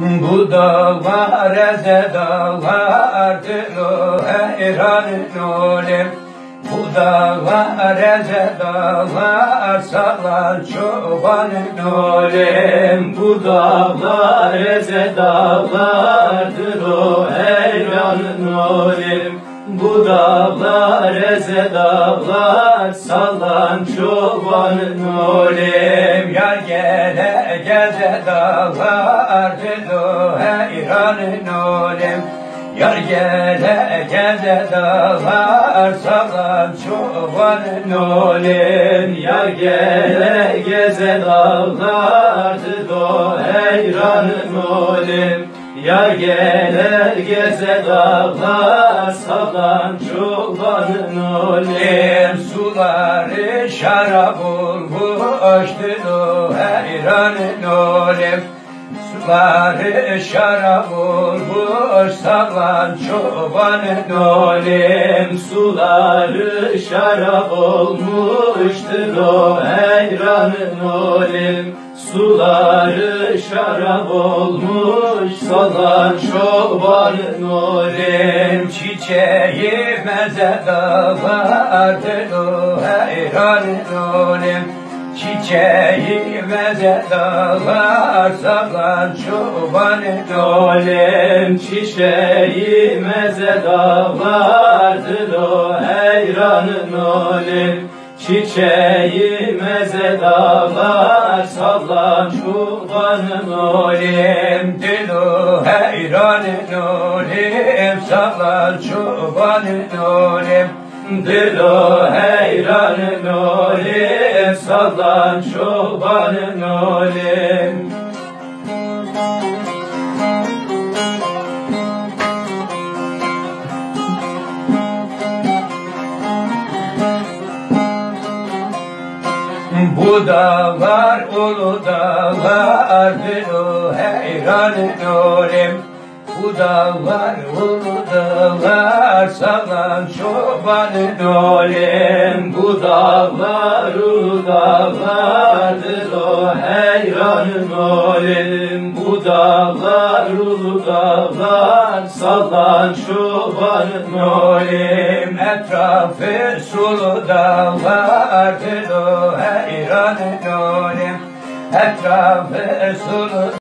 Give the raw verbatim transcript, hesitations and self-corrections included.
Bu dağlar eze dağlardır o heyranın olim. Bu dağlar eze dağlar salan çobanın olim. Bu dağlar eze dağlardır o heyranın olim. Bu dağlar eze dağlar salan çobanın olim. Yar gele geze dağlardır o heyranın olim. Yar gele geze dağlar salan çobanın olim. Yar gele geze dağlardır o heyranın olim. Yar gele geze dağlar salan çobanın olim. Suları şarap olmuştur o heyranın olim. Suları şarap olmuş salan çobanın olim. Suları şarap olmuştur o heyranın olim. Suları şarap olmuş salan çobanın olim. Çiçeği meze dağlardır o heyranın olim. Çiçeği meze dağlar salan çobanın olim. Çiçeği meze dağlardır o heyranın olim. Çiçeği meze dağlar salan çobanın olim. Dilo heyranın olim salan çobanın olim. Dilo heyranın olim salan çobanın olim. Bu dağlar ulu dağlardır o heyranın olim. Bu dağlar ulu dağlar salan çobanın olim. Bu dağlar ulu dağlardır o heyranın olim. Bu dağlar ulu dağlar salan çobanın olim. Etrafı sulu dağlardır o heyranın olim. Etrafı sulu